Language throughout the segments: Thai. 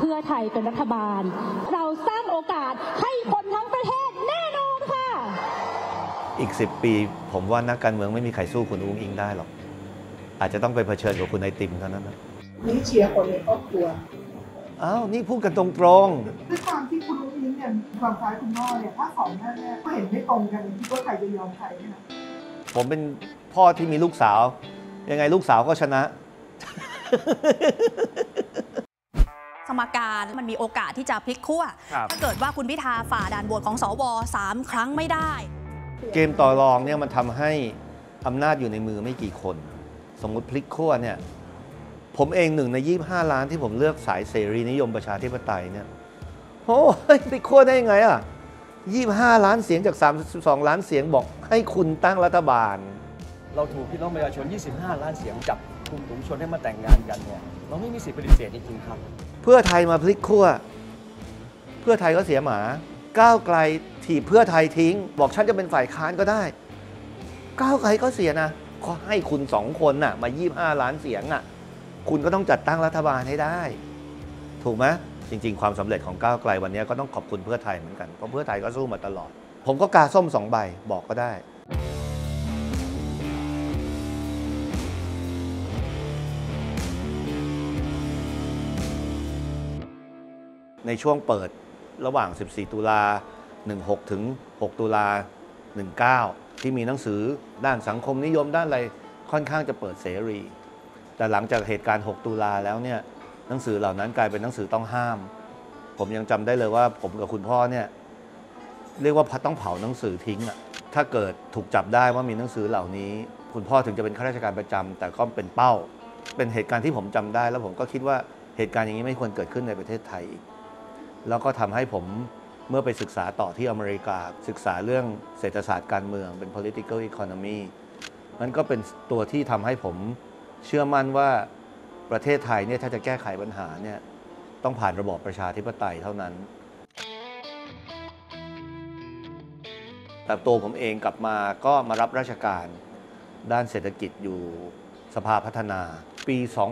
พื่อไทยเป็นรัฐบาลเราสร้างโอกาสให้คนทั้งประเทศแน่นอนค่ะอีก10 ปีผมว่านักการเมืองไม่มีใครสู้คุณอุ้งอิงได้หรอกอาจจะต้องไปเผชิญกับคุณไอติมเท่านั้นนะนี่เชียร์คนในครอบครัวอ้าวนี่พูดกันตรงๆด้วยความที่คุณอุ้งอิงเนี่ยความคล้ายคุณพ่อเนี่ยถ้าสองท่านเนี่ยก็เห็นไม่ตรงกันคิดว่าใครจะยอมใครนะผมเป็นพ่อที่มีลูกสาวยังไงลูกสาวก็ชนะสมการมันมีโอกาสที่จะพลิกขั้วถ้าเกิดว่าคุณพิธาฝ่าด่านโหวตของสว3 ครั้งไม่ได้เกมต่อรองเนี่ยมันทำให้อำนาจอยู่ในมือไม่กี่คนสมมุติพลิกขั้วเนี่ยผมเอง1 ใน 25 ล้านที่ผมเลือกสายเสรีนิยมประชาธิปไตยเนี่ยโอ้ยพลิกขั้วได้ยังไงอ่ะ25 ล้านเสียงจาก32 ล้านเสียงบอกให้คุณตั้งรัฐบาลเราถูกพี่น้องประชาชน25 ล้านเสียงจับกลุ่มถุงชนให้มาแต่งงานกันเนี่ยเราไม่มีสิทธิปฏิเสธจริงๆครับเพื่อไทยมาพลิกขั้วเพื่อไทยก็เสียหมาก้าวไกลถีบเพื่อไทยทิ้งบอกฉันจะเป็นฝ่ายค้านก็ได้ก้าวไกลก็เสียนะขอให้คุณ2 คนน่ะมา25 ล้านเสียงอ่ะคุณก็ต้องจัดตั้งรัฐบาลให้ได้ถูกไหมจริงๆความสำเร็จของก้าวไกลวันนี้ก็ต้องขอบคุณเพื่อไทยเหมือนกันเพราะเพื่อไทยก็สู้มาตลอดผมก็กาส้ม2 ใบบอกก็ได้ในช่วงเปิดระหว่าง14 ตุลา16 ถึง 6 ตุลา19ที่มีหนังสือด้านสังคมนิยมด้านอะไรค่อนข้างจะเปิดเสรีแต่หลังจากเหตุการณ์6 ตุลาแล้วเนี่ยหนังสือเหล่านั้นกลายเป็นหนังสือต้องห้ามผมยังจำได้เลยว่าผมกับคุณพ่อเนี่ยเรียกว่าต้องเผาหนังสือทิ้งอ่ะถ้าเกิดถูกจับได้ว่ามีหนังสือเหล่านี้คุณพ่อถึงจะเป็นข้าราชการประจำแต่ก็เป็นเป้าเป็นเหตุการณ์ที่ผมจำได้แล้วผมก็คิดว่าเหตุการณ์อย่างนี้ไม่ควรเกิดขึ้นในประเทศไทยอีกแล้วก็ทำให้ผมเมื่อไปศึกษาต่อที่อเมริกาศึกษาเรื่องเศรษฐศาสตร์การเมืองเป็น political economy มันก็เป็นตัวที่ทำให้ผมเชื่อมั่นว่าประเทศไทยเนี่ยถ้าจะแก้ไขปัญหาเนี่ยต้องผ่านระบอบประชาธิปไตยเท่านั้นแต่ตัวผมเองกลับมาก็มารับราชการด้านเศรษฐกิจอยู่สภาพัฒนาปี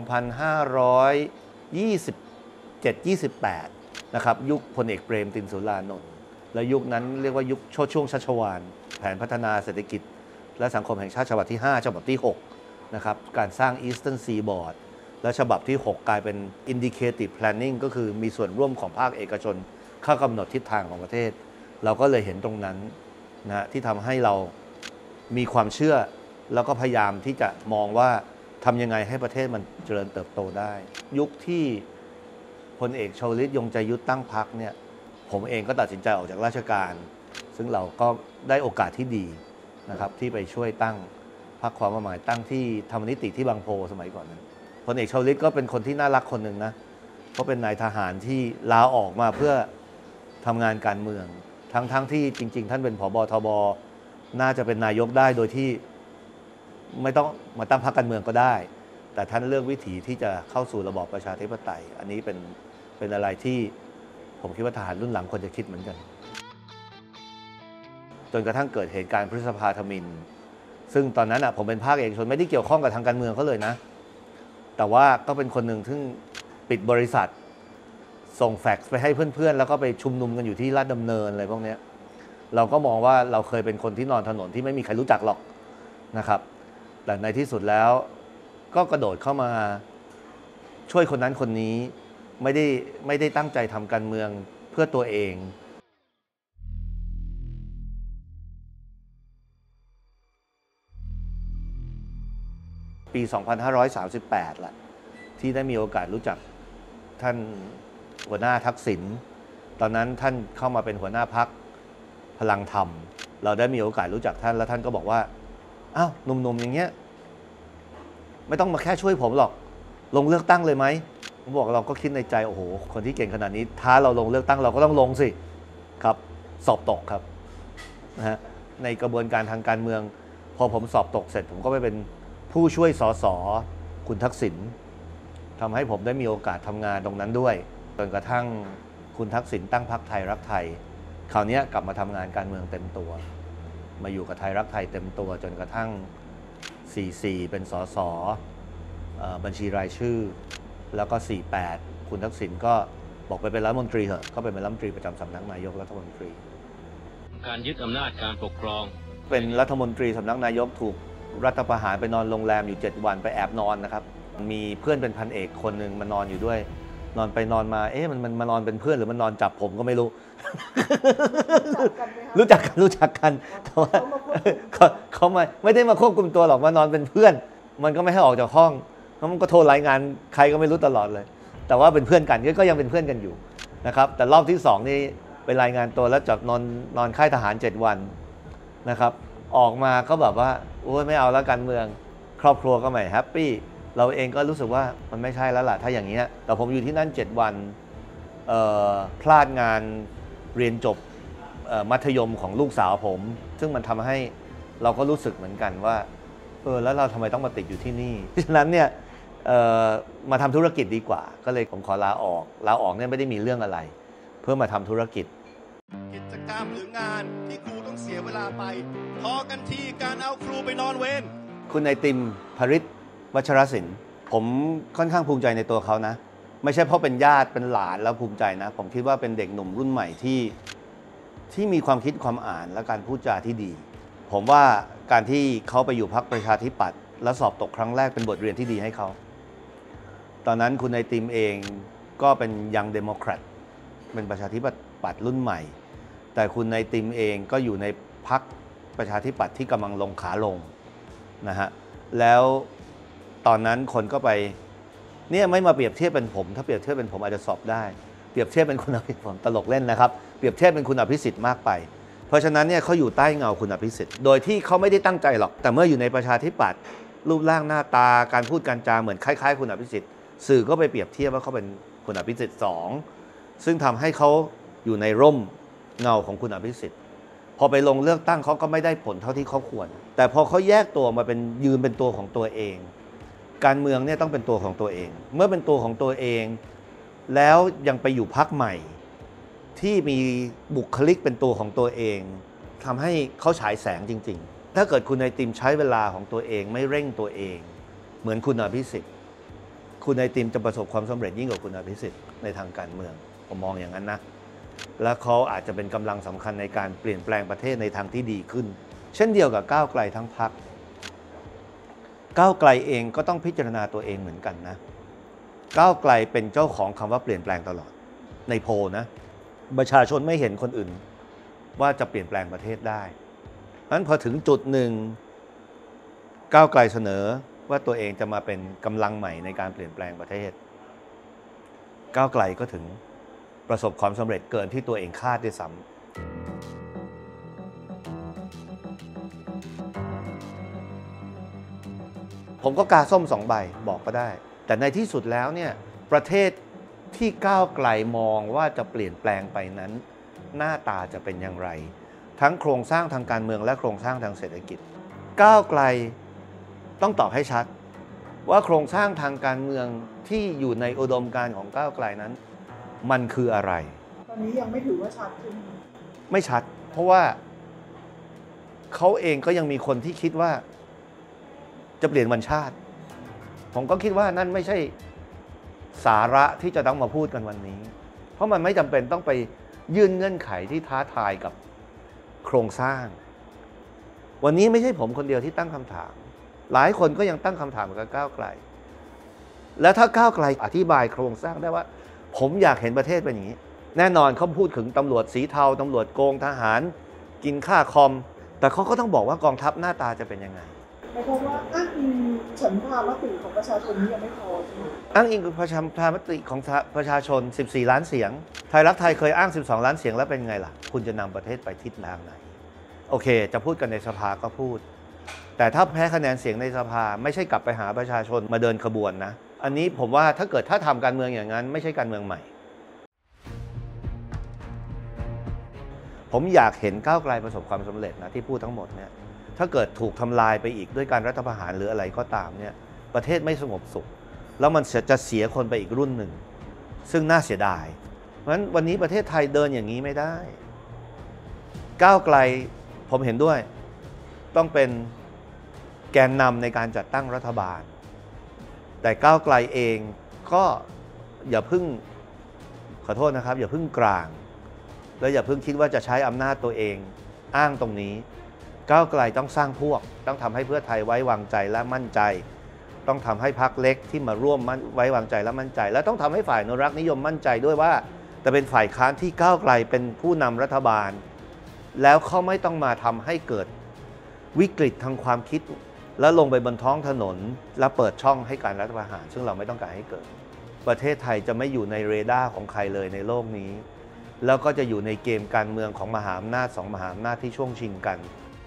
2527-28 นะครับยุคพลเอกเปรมติณ สุรานนท์และยุคนั้นเรียกว่ายุคช่วงชัชวาลแผนพัฒนาเศรษฐกิจและสังคมแห่งชาติฉบับที่5ฉบับที่6นะครับการสร้าง Eastern Seaboard และฉบับที่6กลายเป็น Indicative Planning ก็คือมีส่วนร่วมของภาคเอกชนเข้ากำหนดทิศทางของประเทศเราก็เลยเห็นตรงนั้นนะที่ทำให้เรามีความเชื่อแล้วก็พยายามที่จะมองว่าทำยังไงให้ประเทศมันเจริญเติบโตได้ยุคที่พลเอกชวลิต ยงใจยุทธตั้งพรรคเนี่ยผมเองก็ตัดสินใจออกจากราชการซึ่งเราก็ได้โอกาสที่ดีนะครับที่ไปช่วยตั้งพรรคความหมายตั้งที่ธรรมนิติที่บางโพสมัยก่อนนั้นพลเอกชวลิตก็เป็นคนที่น่ารักคนหนึ่งนะเพราะเป็นนายทหารที่ลาออกมาเพื่อทำงานการเมืองทั้งที่จริงๆท่านเป็นผบ.ทบ.น่าจะเป็นนายกได้โดยที่ไม่ต้องมาตั้งพรรคการเมืองก็ได้แต่ท่านเลือกวิถีที่จะเข้าสู่ระบอบประชาธิปไตยอันนี้เป็นอะไรที่ผมคิดว่าทหารรุ่นหลังควรจะคิดเหมือนกันจนกระทั่งเกิดเหตุการณ์พฤษภาธมิฬซึ่งตอนนั้นผมเป็นภาคเอกชนไม่ได้เกี่ยวข้องกับทางการเมืองเขาเลยนะแต่ว่าก็เป็นคนหนึ่งที่ปิดบริษัทส่งแฟกซ์ไปให้เพื่อนๆแล้วก็ไปชุมนุมกันอยู่ที่ลาดดำเนินอะไรพวกนี้เราก็มองว่าเราเคยเป็นคนที่นอนถนนที่ไม่มีใครรู้จักหรอกนะครับแต่ในที่สุดแล้วก็กระโดดเข้ามาช่วยคนนั้นคนนี้ไม่ได้ตั้งใจทำการเมืองเพื่อตัวเองปี 2538 แหละที่ได้มีโอกาสรู้จักท่านหัวหน้าทักษิณตอนนั้นท่านเข้ามาเป็นหัวหน้าพรรคพลังธรรมเราได้มีโอกาสรู้จักท่านแล้วท่านก็บอกว่าอ้าวหนุ่มๆอย่างเงี้ยไม่ต้องมาแค่ช่วยผมหรอกลงเลือกตั้งเลยไหมผมบอกเราก็คิดในใจโอ้โหคนที่เก่งขนาดนี้ท้าเราลงเลือกตั้งเราก็ต้องลงสิครับสอบตกครับนะฮะในกระบวนการทางการเมืองพอผมสอบตกเสร็จผมก็ไปเป็นผู้ช่วยสสคุณทักษิณทำให้ผมได้มีโอกาสทำงานตรงนั้นด้วยจนกระทั่งคุณทักษิณตั้งพรรคไทยรักไทยคราวนี้กลับมาทำงานการเมืองเต็มตัวมาอยู่กับไทยรักไทยเต็มตัวจนกระทั่ง44เป็นสสบัญชีรายชื่อแล้วก็48คุณทักษิณก็บอกไปเป็นรัฐมนตรีเหอะก็เป็นรัฐมนตรีประจำสำนักนายกรัฐมนตรีการยึดอำนาจการปกครองเป็นรัฐมนตรีสำนักนายกถูกรัฐประหารไปนอนโรงแรมอยู่7 วันไปแอบนอนนะครับมีเพื่อนเป็นพันเอกคนหนึ่งมานอนอยู่ด้วยนอนไปนอนมามันมานอนเป็นเพื่อนหรือมันนอนจับผมก็ไม่รู้ รู้จักกันแต่ว่าเขาไม่ได้มาควบคุมตัวหรอกมานอนเป็นเพื่อนมันก็ไม่ให้ออกจากห้องมันก็โทรรายงานใครก็ไม่รู้ตลอดเลยแต่ว่าเป็นเพื่อนกันก็ยังเป็นเพื่อนกันอยู่นะครับแต่รอบที่2นี่ไปรายงานตัวแล้วจากนอนค่ายทหาร7 วันนะครับออกมาก็แบบว่าโอ้ยไม่เอาแล้วการเมืองครอบครัวก็ไม่แฮปปี้เราเองก็รู้สึกว่ามันไม่ใช่แล้วล่ะถ้าอย่างนี้แต่ผมอยู่ที่นั่น7 วันพลาดงานเรียนจบมัธยมของลูกสาวผมซึ่งมันทำให้เราก็รู้สึกเหมือนกันว่าแล้วเราทำไมต้องมาติดอยู่ที่นี่ฉะนั้นเนี่ยมาทำธุรกิจดีกว่าก็เลยผมขอลาออกเนี่ยไม่ได้มีเรื่องอะไรเพื่อมาทำธุรกิจกิจกรรมหรืองานที่ครูต้องเสียเวลาไปพอกันที่การเอาครูไปนอนเวรคุณไอติมภริษวัชรศิลป์ผมค่อนข้างภูมิใจในตัวเขานะไม่ใช่เพราะเป็นญาติเป็นหลานแล้วภูมิใจนะผมคิดว่าเป็นเด็กหนุ่มรุ่นใหม่ที่มีความคิดความอ่านและการพูดจาที่ดีผมว่าการที่เขาไปอยู่พรรคประชาธิปัตย์และสอบตกครั้งแรกเป็นบทเรียนที่ดีให้เขาตอนนั้นคุณไอติมเองก็เป็นยังเดโมแครตเป็นประชาธิปัตย์รุ่นใหม่แต่คุณไอติมเองก็อยู่ในพรรคประชาธิปัตย์ที่กำลังลงขาลงนะฮะแล้วตอนนั้นคนก็ไปเนี่ยไม่มาเปรียบเทียบเป็นผมถ้าเปรียบเทียบเป็นผมอาจจะสอบได้เปรียบเทียบเป็นคุณอภิสิทธิ์ผมตลกเล่นนะครับเปรียบเทียบเป็นคุณอภิสิทธิ์มากไปเพราะฉะนั้นเนี่ยเขาอยู่ใต้เงาคุณอภิสิทธิ์โดยที่เขาไม่ได้ตั้งใจหรอกแต่เมื่ออยู่ในประชาธิปัตย์รูปร่างหน้าตาการพูดการจาเหมือนคล้ายๆคุณอภิสิทธิ์สื่อก็ไปเปรียบเทียบว่าเขาเป็นคุณอภิสิทธิ์2ซึ่งทำให้เขาอยู่ในร่มเงาของคุณอภิสิทธิ์พอไปลงเลือกตั้งเขาก็ไม่ได้ผลเท่าที่เขาควรแต่พอเขาแยกตัวมาเป็นยืนเป็นตัวของตัวเองการเมืองเนี่ยต้องเป็นตัวของตัวเองเมื่อเป็นตัวของตัวเองแล้วยังไปอยู่พรรคใหม่ที่มีบุคลิกเป็นตัวของตัวเองทำให้เขาฉายแสงจริงๆถ้าเกิดคุณไอติมใช้เวลาของตัวเองไม่เร่งตัวเองเหมือนคุณอภิสิทธิ์คุณไอติมจะประสบความสำเร็จยิ่งกว่าคุณอภิสิทธิ์ในทางการเมืองผมมองอย่างนั้นนะและเขาอาจจะเป็นกำลังสำคัญในการเปลี่ยนแปลงประเทศในทางที่ดีขึ้นเช่นเดียวกับก้าวไกลทั้งพรรคก้าวไกลเองก็ต้องพิจารณาตัวเองเหมือนกันนะก้าวไกลเป็นเจ้าของคำว่าเปลี่ยนแปลงตลอดในโพลนะประชาชนไม่เห็นคนอื่นว่าจะเปลี่ยนแปลงประเทศได้เพราะฉะนั้นพอถึงจุดหนึ่งก้าวไกลเสนอว่าตัวเองจะมาเป็นกำลังใหม่ในการเปลี่ยนแปลงประเทศก้าวไกลก็ถึงประสบความสำเร็จเกินที่ตัวเองคาดด้วยซ้ำผมก็กาส้ม2 ใบบอกก็ได้แต่ในที่สุดแล้วเนี่ยประเทศที่ก้าวไกลมองว่าจะเปลี่ยนแปลงไปนั้นหน้าตาจะเป็นอย่างไรทั้งโครงสร้างทางการเมืองและโครงสร้างทางเศรษฐกิจก้าวไกลต้องตอบให้ชัดว่าโครงสร้างทางการเมืองที่อยู่ในอุดมการณ์ของก้าวไกลนั้นมันคืออะไรตอนนี้ยังไม่ถือว่าชัดใช่ไหมไม่ชัดเพราะว่าเขาเองก็ยังมีคนที่คิดว่าจะเปลี่ยนวันชาติผมก็คิดว่านั่นไม่ใช่สาระที่จะต้องมาพูดกันวันนี้เพราะมันไม่จำเป็นต้องไปยื่นเงื่อนไขที่ท้าทายกับโครงสร้างวันนี้ไม่ใช่ผมคนเดียวที่ตั้งคำถามหลายคนก็ยังตั้งคำถามกับก้าวไกลแล้วถ้าก้าวไกลอธิบายโครงสร้างได้ว่าผมอยากเห็นประเทศเป็นอย่างนี้แน่นอนเขาพูดถึงตำรวจสีเทาตำรวจโกงทหารกินค่าคอมแต่เขาก็ต้องบอกว่ากองทัพหน้าตาจะเป็นยังไงหมายความว่าอ้างอิงฉันทามติของประชาชนนี้ยังไม่พอใช่ไหมอ้างอิงประชามติของประชาชน14 ล้านเสียงไทยรักไทยเคยอ้าง12 ล้านเสียงแล้วเป็นไงล่ะคุณจะนำประเทศไปทิศทางไหนโอเคจะพูดกันในสภาก็พูดแต่ถ้าแพ้คะแนนเสียงในสภาไม่ใช่กลับไปหาประชาชนมาเดินขบวนนะอันนี้ผมว่าถ้าทำการเมืองอย่างนั้นไม่ใช่การเมืองใหม่ผมอยากเห็นก้าวไกลประสบความสำเร็จนะที่พูดทั้งหมดเนี่ยถ้าเกิดถูกทำลายไปอีกด้วยการรัฐประหารหรืออะไรก็ตามเนี่ยประเทศไม่สงบสุขแล้วมันจะเสียคนไปอีกรุ่นหนึ่งซึ่งน่าเสียดายเพราะฉะนั้นวันนี้ประเทศไทยเดินอย่างนี้ไม่ได้ก้าวไกลผมเห็นด้วยต้องเป็นแกนนำในการจัดตั้งรัฐบาลแต่ก้าวไกลเองก็อย่าเพิ่งขอโทษนะครับอย่าเพิ่งกลางแล้วอย่าเพิ่งคิดว่าจะใช้อำนาจตัวเองอ้างตรงนี้ก้าวไกลต้องสร้างพวกต้องทำให้เพื่อไทยไว้วางใจและมั่นใจต้องทำให้พรรคเล็กที่มาร่วมไว้วางใจและมั่นใจและต้องทำให้ฝ่ายอนุรักษ์นิยมมั่นใจด้วยว่าแต่เป็นฝ่ายค้านที่ก้าวไกลเป็นผู้นำรัฐบาลแล้วเขาไม่ต้องมาทำให้เกิดวิกฤตทางความคิดแล้วลงไปบนท้องถนนและเปิดช่องให้การรัฐประหารซึ่งเราไม่ต้องการให้เกิดประเทศไทยจะไม่อยู่ในเรดาร์ของใครเลยในโลกนี้แล้วก็จะอยู่ในเกมการเมืองของมหาอำนาจสองมหาอำนาจที่ช่วงชิงกัน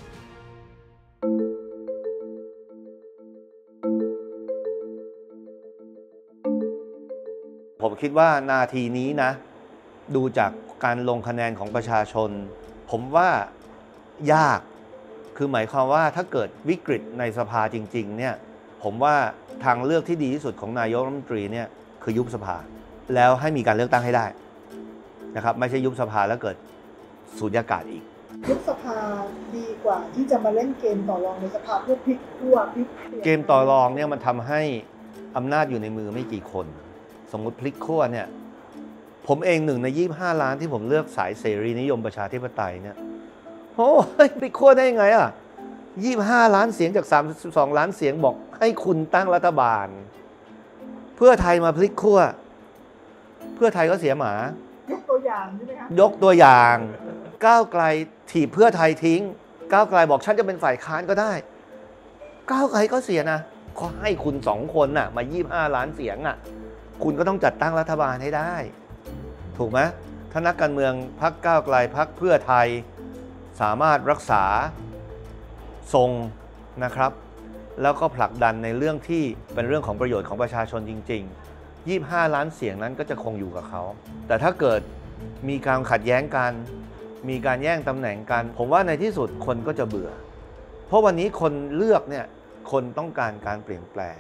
ผมคิดว่านาทีนี้นะดูจากการลงคะแนนของประชาชนผมว่ายากคือหมายความว่าถ้าเกิดวิกฤตในสภาจริงๆเนี่ยผมว่าทางเลือกที่ดีที่สุดของนายกรัฐมนตรีเนี่ยคือยุบสภาแล้วให้มีการเลือกตั้งให้ได้นะครับไม่ใช่ยุบสภาแล้วเกิดสูญญากาศอีกยุบสภาดีกว่าที่จะมาเล่นเกมต่อรองในสภาเพื่อพลิกขั้วพลิกเกมต่อรองเนี่ยมันทำให้อำนาจอยู่ในมือไม่กี่คนสมมุติพลิกขั้วเนี่ยผมเอง1 ใน 25 ล้านที่ผมเลือกสายเสรีนิยมประชาธิปไตยเนี่ยโอ้ยพลิกขั้วได้ยังไงอ่ะ25 ล้านเสียงจาก32 ล้านเสียงบอกให้คุณตั้งรัฐบาลเพื่อไทยมาพลิกขั้วเพื่อไทยก็เสียหมายกตัวอย่างใช่ไหมคะยกตัวอย่างก้าวไกลถีบเพื่อไทยทิ้งก้าวไกลบอกฉันจะเป็นฝ่ายค้านก็ได้ก้าวไกลก็เสียนะเขาให้คุณ2 คนน่ะมา25 ล้านเสียงอ่ะคุณก็ต้องจัดตั้งรัฐบาลให้ได้ถูกไหมถ้านักการเมืองพรรคก้าวไกลพรรคเพื่อไทยสามารถรักษาทรงนะครับแล้วก็ผลักดันในเรื่องที่เป็นเรื่องของประโยชน์ของประชาชนจริงๆ25 ล้านเสียงนั้นก็จะคงอยู่กับเขาแต่ถ้าเกิดมีการขัดแย้งกันมีการแย่งตำแหน่งกันผมว่าในที่สุดคนก็จะเบื่อเพราะวันนี้คนเลือกเนี่ยคนต้องการการเปลี่ยนแปลง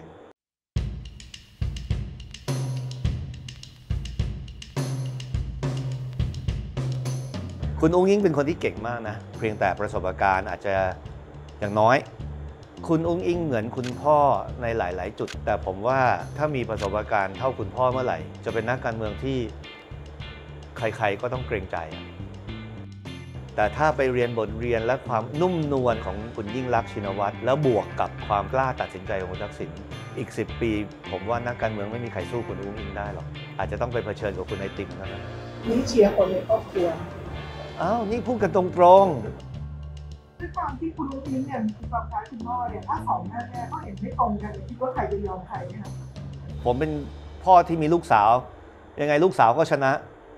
คุณอุ้งอิ๊งเป็นคนที่เก่งมากนะเพียงแต่ประสบการณ์อาจจะอย่างน้อยคุณอุ้งอิ๊งเหมือนคุณพ่อในหลายๆจุดแต่ผมว่าถ้ามีประสบการณ์เท่าคุณพ่อเมื่อไหร่จะเป็นนักการเมืองที่ใครๆก็ต้องเกรงใจแต่ถ้าไปเรียนบทเรียนและความนุ่มนวลของคุณยิ่งลักษณ์ชินวัตรแล้วบวกกับความกล้าตัดสินใจของคุณทักษิณอีก10 ปีผมว่านักการเมืองไม่มีใครสู้คุณอุ้งอิ๊งได้หรอกอาจจะต้องไปเผชิญกับคุณไอติมเท่านั้นนี่เชียร์คนในครอบครัวอ้าวนี่พูดกันตรงๆด้วยความที่คุณอุ้งอิ๊งเนี่ยมีความคล้ายคุณพ่อเนี่ยถ้า2 แม่ก็เห็นไม่ตรงกันคิดว่าใครจะยอมใครไหมคะผมเป็นพ่อที่มีลูกสาวยังไงลูกสาวก็ชนะ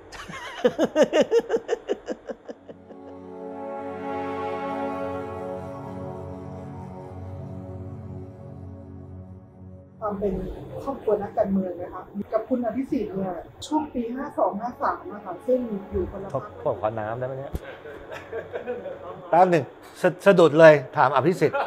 ความเป็นครอบครัวนักการเมืองนะคะกับคุณอภิสิทธิ์เนี่ยช่วงปี52-53นะคะซึ่งอยู่คนละพรรคขอน้ำได้ไหมเนี่ยแป๊บหนึ่งสะดุดเลยถามอภิสิทธิ์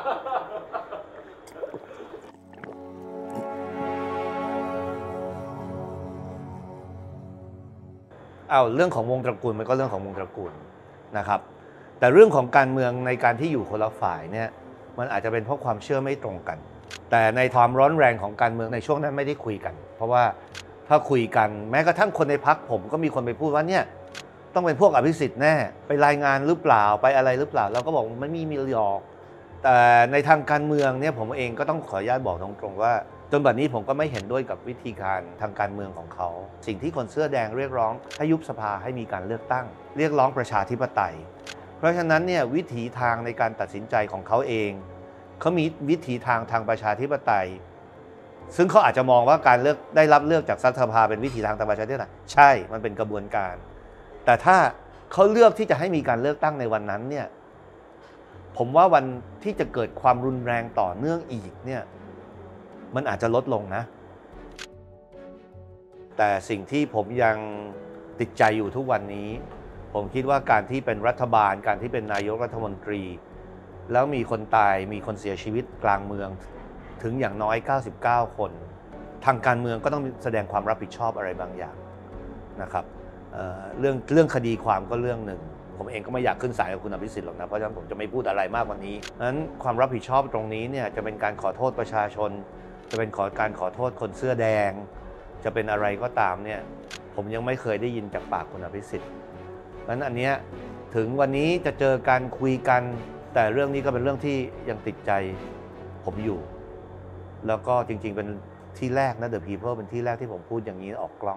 เรื่องของวงตระกูลมันก็เรื่องของวงตระกูลนะครับแต่เรื่องของการเมืองในการที่อยู่คนละฝ่ายเนี่ยมันอาจจะเป็นเพราะความเชื่อไม่ตรงกันแต่ในความร้อนแรงของการเมืองในช่วงนั้นไม่ได้คุยกันเพราะว่าถ้าคุยกันแม้กระทั่งคนในพรรคผมก็มีคนไปพูดว่าเนี่ยต้องเป็นพวกอภิสิทธิ์แน่ไปรายงานหรือเปล่าไปอะไรหรือเปล่าเราก็บอกไม่มีหรอกแต่ในทางการเมืองเนี่ยผมเองก็ต้องขออนุญาตบอกตรงๆว่าจนบัดนี้ผมก็ไม่เห็นด้วยกับวิธีการทางการเมืองของเขาสิ่งที่คนเสื้อแดงเรียกร้องให้ยุบสภาให้มีการเลือกตั้งเรียกร้องประชาธิปไตยเพราะฉะนั้นเนี่ยวิถีทางในการตัดสินใจของเขาเองเขามีวิถีทางประชาธิปไตยซึ่งเขาอาจจะมองว่าการได้รับเลือกจากรัฐสภาเป็นวิถีทางประชาธิปไตยใช่มันเป็นกระบวนการแต่ถ้าเขาเลือกที่จะให้มีการเลือกตั้งในวันนั้นเนี่ยผมว่าวันที่จะเกิดความรุนแรงต่อเนื่องอีกเนี่ยมันอาจจะลดลงนะแต่สิ่งที่ผมยังติดใจอยู่ทุกวันนี้ผมคิดว่าการที่เป็นรัฐบาลการที่เป็นนายกรัฐมนตรีแล้วมีคนตายมีคนเสียชีวิตกลางเมืองถึงอย่างน้อย99 คนทางการเมืองก็ต้องแสดงความรับผิดชอบอะไรบางอย่างนะครับเรื่องคดีความก็เรื่องหนึ่งผมเองก็ไม่อยากขึ้นศาลกับคุณอภิสิทธิ์หรอกนะเพราะฉะนั้นผมจะไม่พูดอะไรมากกว่านี้นั้นความรับผิดชอบตรงนี้เนี่ยจะเป็นการขอโทษประชาชนจะเป็นการขอโทษคนเสื้อแดงจะเป็นอะไรก็ตามเนี่ยผมยังไม่เคยได้ยินจากปากคุณอภิสิทธิ์นั้นอันเนี้ยถึงวันนี้จะเจอกันคุยกันแต่เรื่องนี้ก็เป็นเรื่องที่ยังติดใจผมอยู่แล้วก็จริงๆเป็นที่แรกนะ The People เป็นที่แรกที่ผมพูดอย่างนี้ออกกล้อง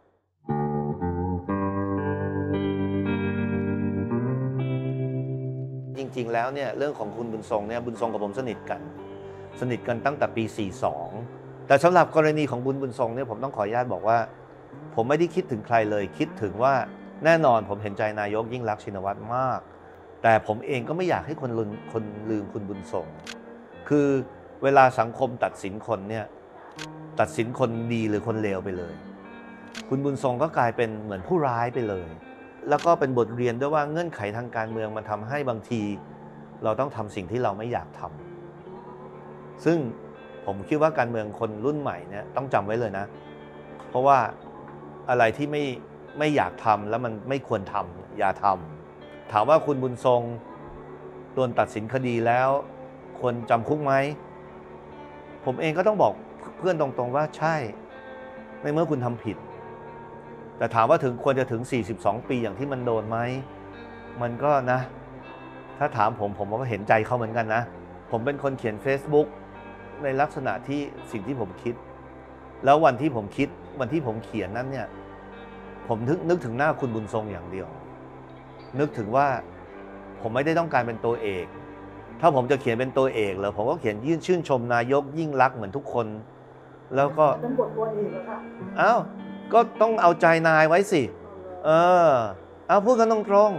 จริงๆแล้วเนี่ยเรื่องของคุณบุญทรงเนี่ยบุญทรงกับผมสนิทกันตั้งแต่ปี 42แต่สำหรับกรณีของบุญทรงเนี่ยผมต้องขออนุญาตบอกว่าผมไม่ได้คิดถึงใครเลยคิดถึงว่าแน่นอนผมเห็นใจนายกยิ่งลักษณ์ชินวัตรมากแต่ผมเองก็ไม่อยากให้คนลืมคุณบุญทรงคือเวลาสังคมตัดสินคนเนี่ยตัดสินคนดีหรือคนเลวไปเลยคุณบุญทรงก็กลายเป็นเหมือนผู้ร้ายไปเลยแล้วก็เป็นบทเรียนด้วยว่าเงื่อนไขทางการเมืองมันทำให้บางทีเราต้องทำสิ่งที่เราไม่อยากทำซึ่งผมคิดว่าการเมืองคนรุ่นใหม่เนี่ยต้องจำไว้เลยนะเพราะว่าอะไรที่ไม่อยากทำแล้วมันไม่ควรทำอย่าทำถามว่าคุณบุญทรงโดนตัดสินคดีแล้วควรจำคุกไหมผมเองก็ต้องบอกเพื่อนตรงๆว่าใช่ในเมื่อคุณทำผิดแต่ถามว่าควรจะถึง42ปีอย่างที่มันโดนไหมมันก็นะถ้าถามผมก็เห็นใจเขาเหมือนกันนะผมเป็นคนเขียน Facebook ในลักษณะที่สิ่งที่ผมคิดแล้ววันที่ผมคิดวันที่ผมเขียนนั้นเนี่ยผมนึกถึงหน้าคุณบุญทรงอย่างเดียวนึกถึงว่าผมไม่ได้ต้องการเป็นตัวเอกถ้าผมจะเขียนเป็นตัวเอกเหรอผมก็เขียนชื่นชมนายกยิ่งลักษณ์เหมือนทุกคนแล้วก็เป็นบทตัวเอกแล้วค่ะอ้าวก็ต้องเอาใจนายไว้สิเอาพูดกันตรง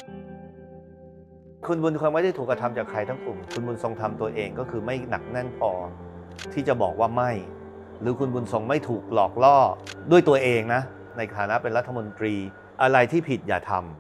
ๆคุณบุญทรงไม่ได้ถูกกระทำจากใครทั้งกลุ่มคุณบุญทรงทำตัวเองก็คือไม่หนักแน่นพอที่จะบอกว่าไม่หรือคุณบุญทรงไม่ถูกหลอกล่อด้วยตัวเองนะในฐานะเป็นรัฐมนตรีอะไรที่ผิดอย่าทำ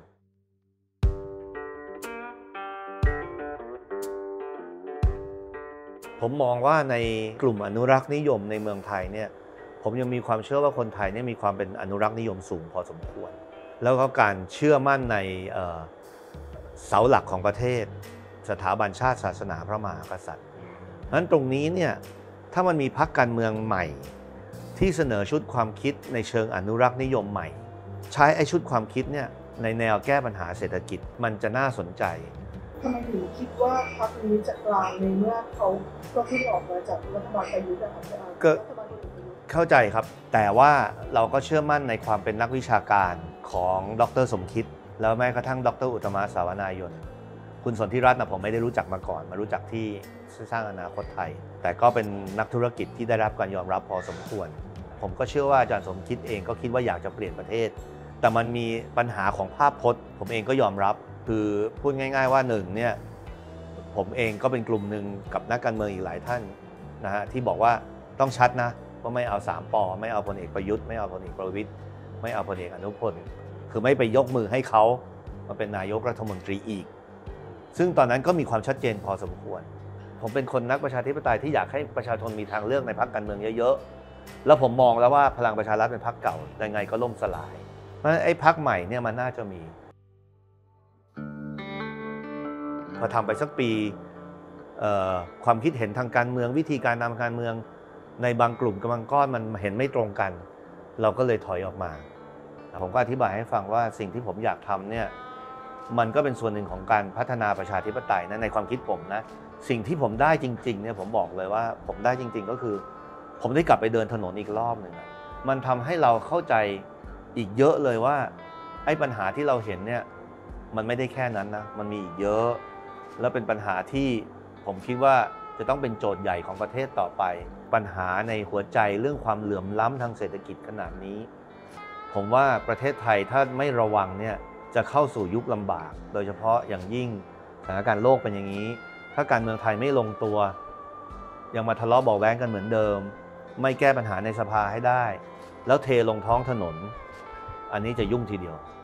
ผมมองว่าในกลุ่มอนุรักษ์นิยมในเมืองไทยเนี่ยผมยังมีความเชื่อว่าคนไทยเนี่ยมีความเป็นอนุรักษ์นิยมสูงพอสมควรแล้วก็การเชื่อมั่นในเสาหลักของประเทศสถาบันชาติศาสนาพระมหากษัตริย์นั้นตรงนี้เนี่ยถ้ามันมีพรรคการเมืองใหม่ที่เสนอชุดความคิดในเชิงอนุรักษ์นิยมใหม่ใช้ไอ้ชุดความคิดเนี่ยในแนวแก้ปัญหาเศรษฐกิจมันจะน่าสนใจทำไมถึงคิดว่าพรรคนี้จะกลางในเมื่อเขาก็เพิ่งออกมาจากรัฐบาลประยุทธ์นะครับก็เข้าใจครับแต่ว่าเราก็เชื่อมั่นในความเป็นนักวิชาการของดร.สมคิดแล้วแม้กระทั่งดร.อุตตมะ สาวนายนคุณสนธิรัตน์ผมไม่ได้รู้จักมาก่อนมารู้จักที่สร้างอนาคตไทยแต่ก็เป็นนักธุรกิจที่ได้รับการยอมรับพอสมควรผมก็เชื่อว่าอาจารย์สมคิดเองก็คิดว่าอยากจะเปลี่ยนประเทศแต่มันมีปัญหาของภาพพจน์ผมเองก็ยอมรับคือพูดง่ายๆว่าหนึ่งเนี่ยผมเองก็เป็นกลุ่มหนึ่งกับนักการเมืองอีกหลายท่านนะฮะที่บอกว่าต้องชัดนะว่าไม่เอา3 ป.ไม่เอาพลเอกประยุทธ์ไม่เอาพลเอกประวิตรไม่เอาพลเอกอนุพลคือไม่ไปยกมือให้เขามาเป็นนายกรัฐมนตรีอีกซึ่งตอนนั้นก็มีความชัดเจนพอสมควรผมเป็นคนนักประชาธิปไตยที่อยากให้ประชาชนมีทางเลือกในพรรคการเมืองเยอะๆแล้วผมมองแล้วว่าพลังประชารัฐเป็นพรรคเก่ายังไงก็ล่มสลายเพราะฉะนั้นไอ้พรรคใหม่เนี่ยมันน่าจะมีพอทำไปสักปีความคิดเห็นทางการเมืองวิธีการนำการเมืองในบางกลุ่มกับบางก้อนมันเห็นไม่ตรงกันเราก็เลยถอยออกมาผมก็อธิบายให้ฟังว่าสิ่งที่ผมอยากทำเนี่ยมันก็เป็นส่วนหนึ่งของการพัฒนาประชาธิปไตยนะในความคิดผมนะสิ่งที่ผมได้จริงๆเนี่ยผมบอกเลยว่าผมได้จริงๆก็คือผมได้กลับไปเดินถนนอีกรอบหนึ่งมันทำให้เราเข้าใจอีกเยอะเลยว่าไอ้ปัญหาที่เราเห็นเนี่ยมันไม่ได้แค่นั้นนะมันมีอีกเยอะแล้วเป็นปัญหาที่ผมคิดว่าจะต้องเป็นโจทย์ใหญ่ของประเทศต่อไปปัญหาในหัวใจเรื่องความเหลื่อมล้ำทางเศรษฐกิจขนาดนี้ผมว่าประเทศไทยถ้าไม่ระวังเนี่ยจะเข้าสู่ยุคลำบากโดยเฉพาะอย่างยิ่งสถานการณ์โลกเป็นอย่างนี้ถ้าการเมืองไทยไม่ลงตัวยังมาทะเลาะเบาะแว้งกันเหมือนเดิมไม่แก้ปัญหาในสภาให้ได้แล้วเทลงท้องถนนอันนี้จะยุ่งทีเดียว